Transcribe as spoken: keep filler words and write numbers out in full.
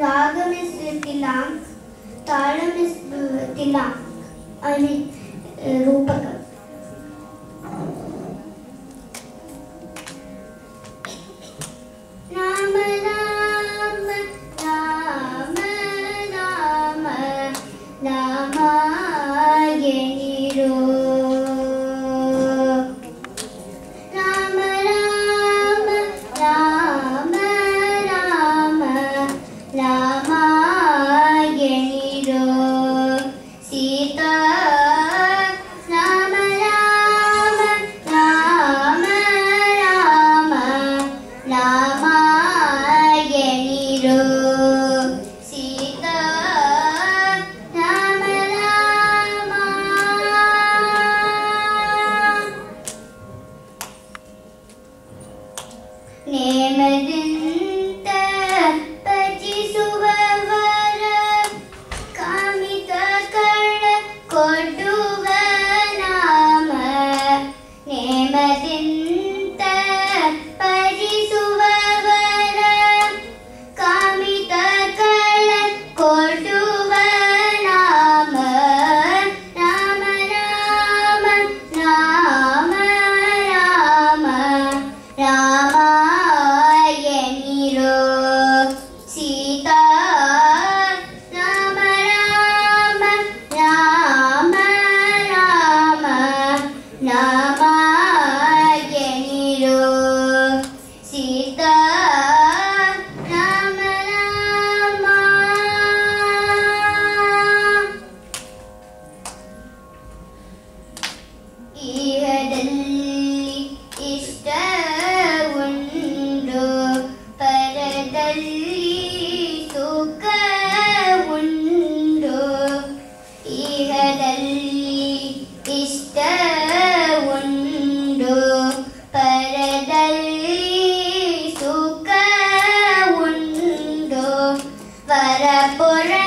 Ragam is Tilam, तालम is तिला आणि रूपक. राम राम राम राम रामाय नीरो. राम राम राम राम रामाय नीरो. सीता राम राम राम राम रामाय नीरो. सीता राम राम. ನೇಮದಿಂದ ಭಜಿಸುವವರ ಕಾಮಿತ ಕರ್ಣ ಕೊಡುವ ನಾಮ. ನೇಮದಿಂದ ಭಜಿಸುವವರ ಕಾಮಿತ ಕರ್ಣ ಕೊಡುವ ನಾಮ. ರಾಮ ರಾಮ ರಾಮ ರಾಮ ರಾಮಾಯ ನೀರೋ. ಸೀತಾ ರಾಮ ರಾಮ ರಾಮ ರಾಮ ರಾಮಾಯ ನೀರೋ. ಸೀತಾ ರಾಮ ರಾಮ. ಇಹದಲ್ಲಿ ಇಷ್ಟ ಉಂಡು, ಪರದಲ್ಲಿ ಸುಖ ಉಂಡು. ಇಹದಲ್ಲಿ ಇಷ್ಟ ಉಂಡು, ಪರದಲ್ಲಿ ಸುಖ ಉಂಡು. ವರಪುರ